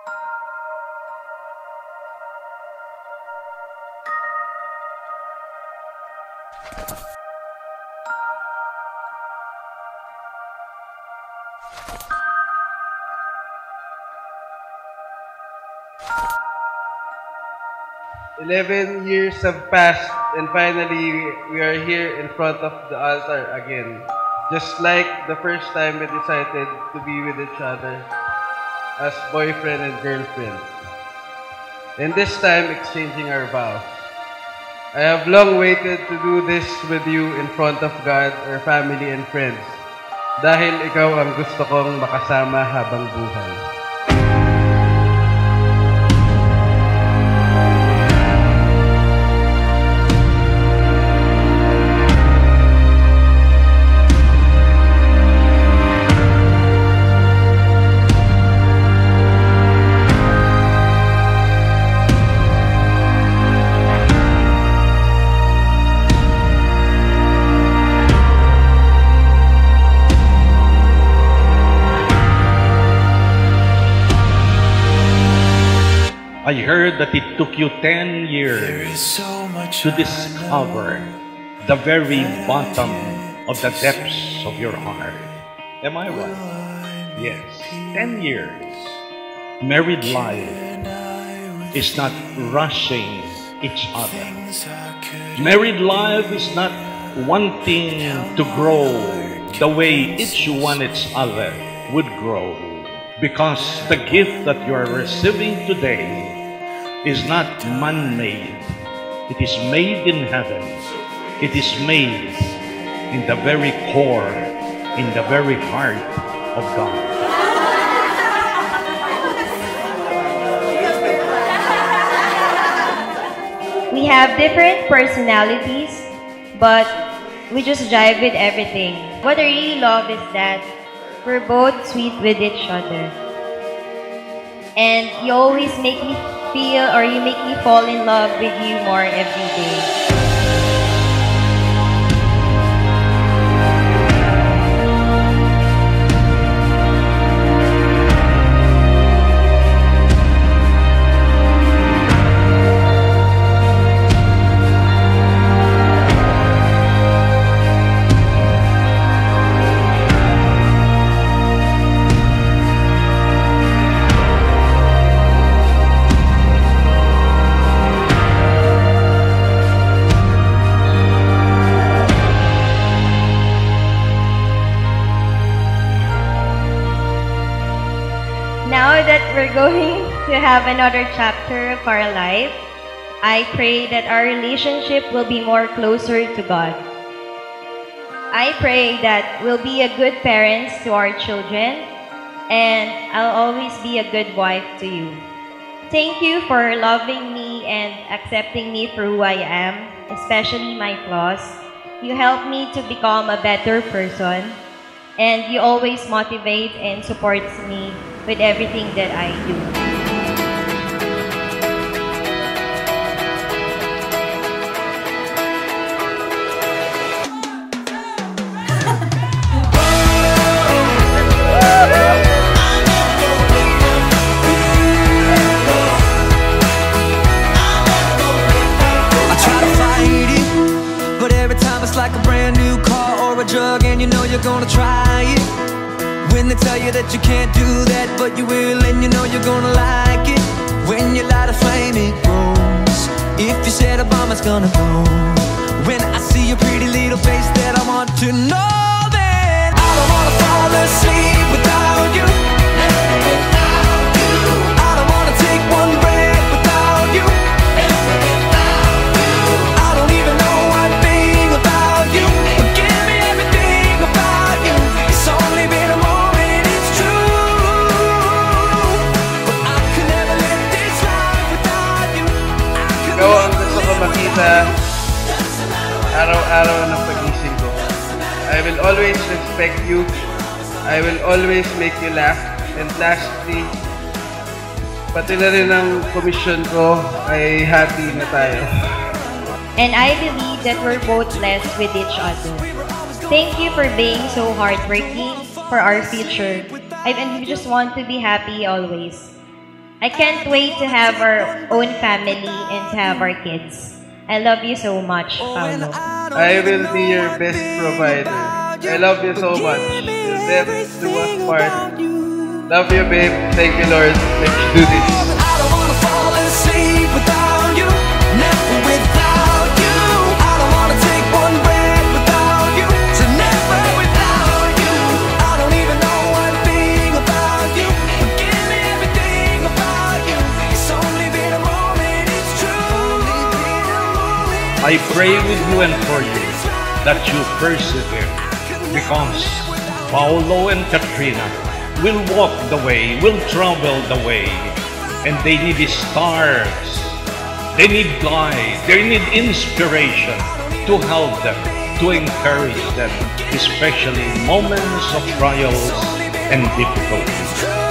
11 years have passed, and finally we are here in front of the altar again. Just like the first time we decided to be with each other as boyfriend and girlfriend. And this time, exchanging our vows. I have long waited to do this with you in front of God, our family and friends. Dahil ikaw ang gusto kong makasama habang buhay. I heard that it took you 10 years to discover the very bottom of the depths of your heart. Am I right? Yes, 10 years. Married life is not rushing each other. Married life is not wanting to grow the way each one each other would grow. Because the gift that you are receiving today is not man-made. It is made in heaven. It is made in the very core, in the very heart of God. We have different personalities, but we just jive with everything. What I really love is that we're both sweet with each other. And you always make me feel, or you make me fall in love with you more every day. Now that we're going to have another chapter of our life, I pray that our relationship will be more closer to God. I pray that we'll be a good parents to our children, and I'll always be a good wife to you. Thank you for loving me and accepting me for who I am, especially my flaws. You help me to become a better person, and you always motivate and supports me with everything that I do. I try to fight it, but every time it's like a brand new car or a drug, and you know you're gonna try it. When they tell you that you can't do that, but you will, and you know you're gonna like it. When you light a flame, it grows. If you set a bomb, it's gonna go. When I see your pretty little face, that I want to know that I don't wanna fall asleep without you. I don't wanna take one breath without you. I don't even know one thing about you, but give me everything about you. It's only been a moment, it's true, but I could never live this life without you. Ikaw ang gusto ko makita araw-araw ng pagising ko. I will always respect you. I will always make you laugh. And lastly, pati na rin ang komisyon ko ay happy na tayo. And I believe that we're both blessed with each other. Thank you for being so hardworking for our future. And we just want to be happy always. I can't wait to have our own family and to have our kids. I love you so much, Paolo. I will be your best provider. I love you so much. You'll never do us part. Love you, babe. Thank you, Lord. Let's do this. I don't wanna fall asleep without you, never without you. I don't wanna take one breath without you, so never without you. I don't even know one thing about you, but give me everything about you. It's only been a moment, it's true. I pray with you and for you that you persevere, because Paolo and Katrina will walk the way, will travel the way, and they need stars, they need guide, they need inspiration to help them, to encourage them, especially in moments of trials and difficulties.